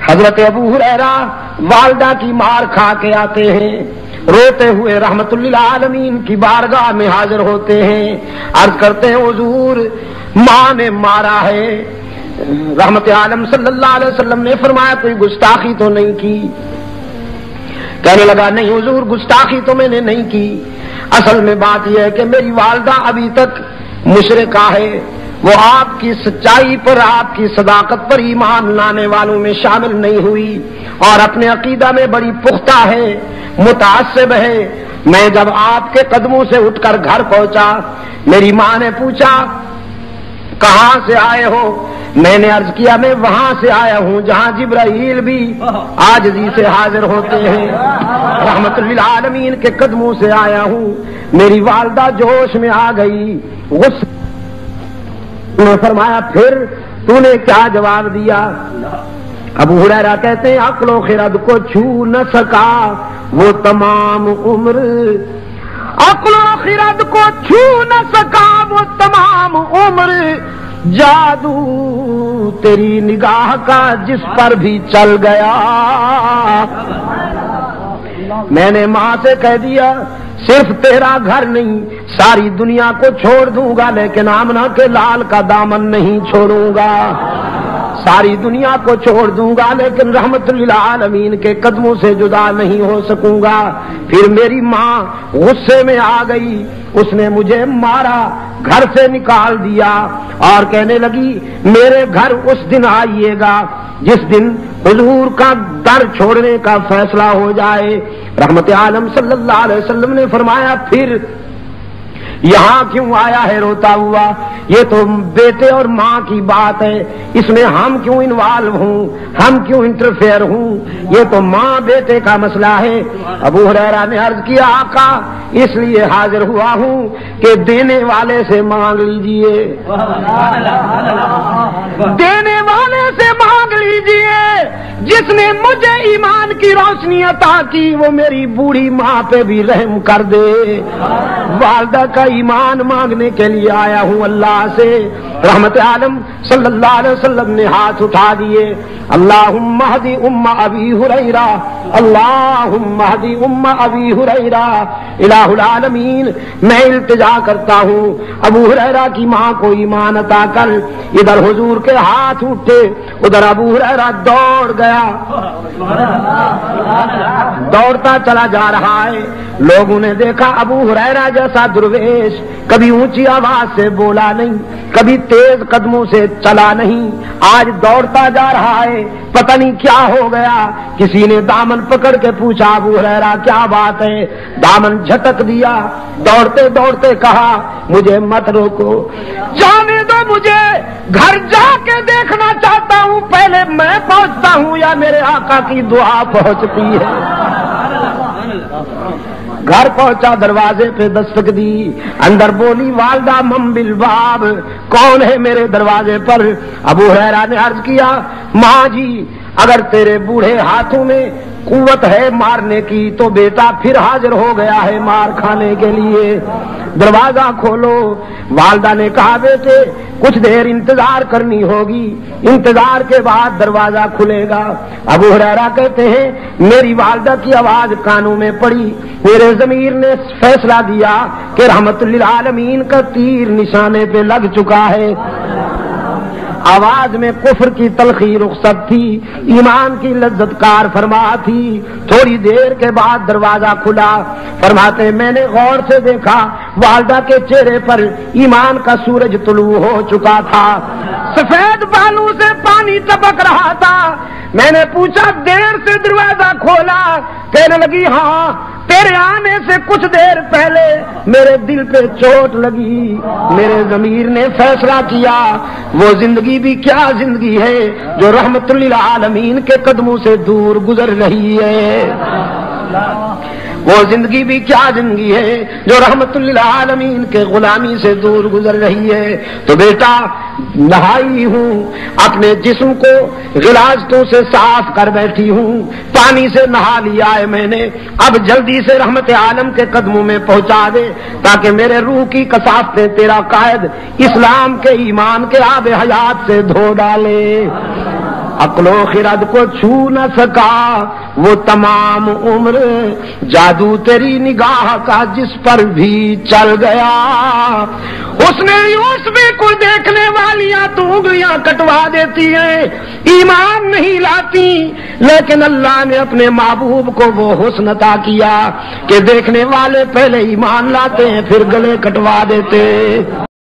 حضرت ابو ہریرہ والدہ کی مار کھا کے آتے ہیں، روتے ہوئے رحمت للعالمین کی بارگاہ میں حاضر ہوتے ہیں، عرض کرتے ہیں حضور ماں نے مارا ہے۔ رحمت عالم صلی اللہ علیہ وسلم نے فرمایا کوئی گستاخی تو نہیں کی؟ کہنے لگا نہیں حضور گستاخی تو میں نے نہیں کی، اصل میں بات یہ ہے کہ میری والدہ ابھی تک مشرکہ ہے، وہ آپ کی سچائی پر آپ کی صداقت پر ایمان لانے والوں میں شامل نہیں ہوئی اور اپنے عقیدہ میں بڑی پختہ ہے، متعصب ہے۔ میں جب آپ کے قدموں سے اٹھ کر گھر پہنچا، میری ماں نے پوچھا کہاں سے آئے ہو؟ میں نے عرض کیا میں وہاں سے آیا ہوں جہاں جبرائیل بھی عاجزی سے حاضر ہوتے ہیں، رحمت للعالمین کے قدموں سے آیا ہوں۔ میری والدہ جوش میں آ گئی، غصے میں فرمایا پھر تو نے کیا جواب دیا؟ ابو ہریرہ کہتے ہیں عقل و خرد کو چھو نہ سکا وہ تمام عمر، عقل و خرد کو چھو نہ سکا وہ تمام عمر، جادو تیری نگاہ کا جس پر بھی چل گیا۔ میں نے ماں سے کہہ دیا صرف تیرا گھر نہیں ساری دنیا کو چھوڑ دوں گا لیکن آمنہ کے لال کا دامن نہیں چھوڑوں گا، ساری دنیا کو چھوڑ دوں گا لیکن رحمت للعالمین کے قدموں سے جدا نہیں ہو سکوں گا۔ پھر میری ماں غصے میں آ گئی، اس نے مجھے مارا، گھر سے نکال دیا اور کہنے لگی میرے گھر اس دن آئیے گا جس دن حضور کا در چھوڑنے کا فیصلہ ہو جائے۔ رحمت عالم صلی اللہ علیہ وسلم نے فرمایا پھر یہاں کیوں آیا ہے روتا ہوا؟ یہ تو بیٹے اور ماں کی بات ہے، اس میں ہم کیوں انوالو ہوں، ہم کیوں انٹرفیئر ہوں؟ یہ تو ماں بیٹے کا مسئلہ ہے۔ ابو ہریرہ نے عرض کیا آقا اس لیے حاضر ہوا ہوں کہ دینے والے سے مانگ لیجئے، دینے والے سے مانگ لیجئے، جس نے مجھے ایمان کی روشنی عطا کی وہ میری بوڑھی ماں پہ بھی رحم کر دے۔ والدہ کا ایمان مانگنے کے لیے آیا ہوں اللہ سے۔ رحمت عالم صلی اللہ علیہ وسلم نے ہاتھ اٹھا دیے، اللہم اہدی ام ابی ہریرہ، اللہم اہدی ام ابی ہریرہ۔ الہ العالمین میں التجا کرتا ہوں ابو ہریرہ کی ماں کو ایمان عطا کر۔ ادھر حضور کے ہاتھ اٹھے، ادھر ابو ہریرہ دوڑ گیا، دوڑتا چلا جا رہا ہے۔ لوگوں نے دیکھا ابو ہریرہ جیسا درویش کبھی اونچی آواز سے بولا نہیں، کبھی تیز قدموں سے چلا نہیں، آج دوڑتا جا رہا ہے، پتہ نہیں کیا ہو گیا۔ کسی نے دامن پکڑ کے پوچھا ابو ہریرہ کیا بات ہے؟ دامن جھٹک دیا، دوڑتے دوڑتے کہا مجھے مت روکو، جانے دو مجھے، گھر جا کے دیکھنا چاہتا ہوں پہلے میں پہنچتا ہوں یا میرے آقا کی دعا پہنچتی ہے۔ گھر پہنچا، دروازے پہ دستک دی، اندر بولی والدہ من بالباب، کون ہے میرے دروازے پر؟ ابو ہریرہ نے عرض کیا ماں جی اگر تیرے بوڑھے ہاتھوں میں قوت ہے مارنے کی تو بیٹا پھر حاضر ہو گیا ہے مار کھانے کے لیے، دروازہ کھولو۔ والدہ نے کہا بیٹے کچھ دیر انتظار کرنی ہوگی، انتظار کے بعد دروازہ کھلے گا۔ ابو ہریرہ کہتے ہیں میری والدہ کی آواز کانوں میں پڑی، میرے ضمیر نے فیصلہ دیا کہ رحمت للعالمین کا تیر نشانے پہ لگ چکا ہے۔ آواز میں کفر کی تلخی رخصت تھی، ایمان کی لذت کار فرما تھی۔ تھوڑی دیر کے بعد دروازہ کھلا، فرماتے میں نے غور سے دیکھا والدہ کے چہرے پر ایمان کا سورج طلوع ہو چکا تھا، سفید بالوں سے پانی ٹپک رہا تھا۔ میں نے پوچھا دیر سے دروازہ کھولا؟ کہنے لگی ہاں تیرے آنے سے کچھ دیر پہلے میرے دل پہ چوٹ لگی، میرے ضمیر نے فیصلہ کیا وہ زندگی بھی کیا زندگی ہے جو رحمت للعالمین کے قدموں سے دور گزر رہی ہے، وہ زندگی بھی کیا زندگی ہے جو رحمت للعالمین کے غلامی سے دور گزر رہی ہے۔ تو بیٹا نہائی ہوں، اپنے جسم کو غلاظتوں سے صاف کر بیٹھی ہوں، پانی سے نہا لیا ہے میں نے، اب جلدی سے رحمت عالم کے قدموں میں پہنچا دے تاکہ میرے روح کی کثافتیں تیرا قائد اسلام کے ایمان کے آب حیات سے دھو ڈالے۔ عقل و خرد کو چھو نہ سکا وہ تمام عمر، جادو تیری نگاہ کا جس پر بھی چل گیا۔ اس نے یوسف کو دیکھنے والیاں تو انگلیاں کٹوا دیتی ہیں، ایمان نہیں لاتی، لیکن اللہ نے اپنے محبوب کو وہ حسن عطا کیا کہ دیکھنے والے پہلے ایمان لاتے ہیں پھر گلے کٹوا دیتے۔